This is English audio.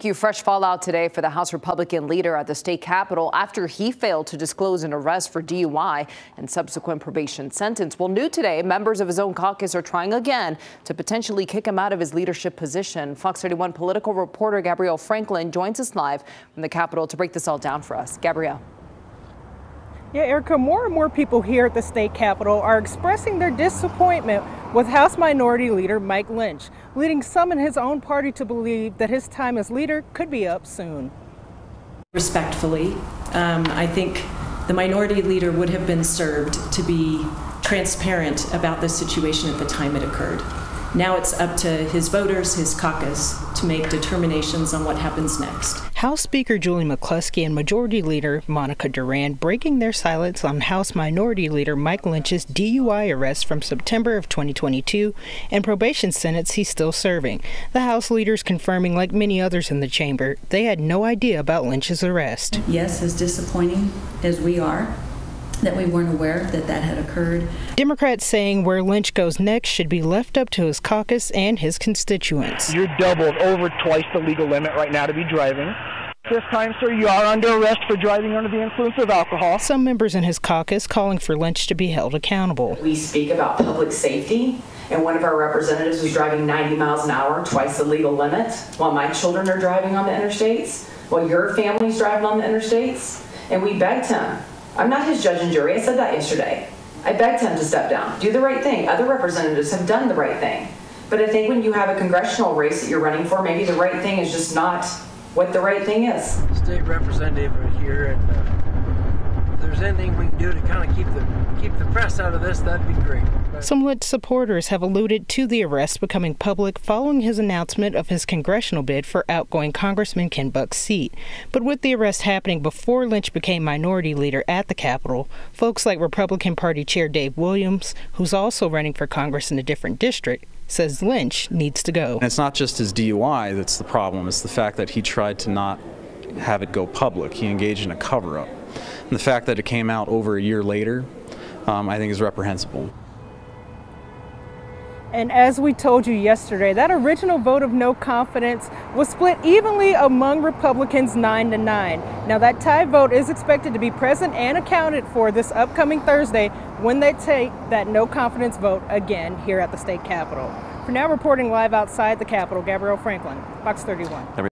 Thank you. Fresh fallout today for the House Republican leader at the state capitol after he failed to disclose an arrest for DUI and subsequent probation sentence. Well, new today, members of his own caucus are trying again to potentially kick him out of his leadership position. Fox 31 political reporter Gabrielle joins us live from the Capitol to break this all down for us. Gabrielle. Yeah, Erica, more and more people here at the state capitol are expressing their disappointment with House Minority Leader Mike Lynch, leading some in his own party to believe that his time as leader could be up soon. Respectfully, I think the minority leader would have been served to be transparent about this situation at the time it occurred. Now it's up to his voters, his caucus, to make determinations on what happens next. House Speaker Julie McCluskey and Majority Leader Monica Duran breaking their silence on House Minority Leader Mike Lynch's DUI arrest from September of 2022 and probation sentence he's still serving. The House leaders confirming, like many others in the chamber, they had no idea about Lynch's arrest. Yes, as disappointing as we are, that we weren't aware that that had occurred. Democrats saying where Lynch goes next should be left up to his caucus and his constituents. You're doubled over twice the legal limit right now to be driving. This time, sir, you are under arrest for driving under the influence of alcohol. Some members in his caucus calling for Lynch to be held accountable. We speak about public safety, and one of our representatives was driving 90 miles an hour, twice the legal limit, while my children are driving on the interstates, while your family's driving on the interstates, and we begged him. I'm not his judge and jury. I said that yesterday. I begged him to step down, do the right thing. Other representatives have done the right thing. But I think when you have a congressional race that you're running for, maybe the right thing is just not what the right thing is. State representative here, and if there's anything we can do to kind of keep the press out of this, that'd be great. Some Lynch supporters have alluded to the arrest becoming public following his announcement of his congressional bid for outgoing Congressman Ken Buck's seat. But with the arrest happening before Lynch became minority leader at the Capitol, folks like Republican Party Chair Dave Williams, who's also running for Congress in a different district, says Lynch needs to go. And it's not just his DUI that's the problem. It's the fact that he tried to not have it go public. He engaged in a cover-up. And the fact that it came out over a year later, I think is reprehensible. And as we told you yesterday, that original vote of no confidence was split evenly among Republicans 9-9. Now that tie vote is expected to be present and accounted for this upcoming Thursday when they take that no confidence vote again here at the state capitol. For now, reporting live outside the Capitol, Gabrielle Franklin, Fox 31.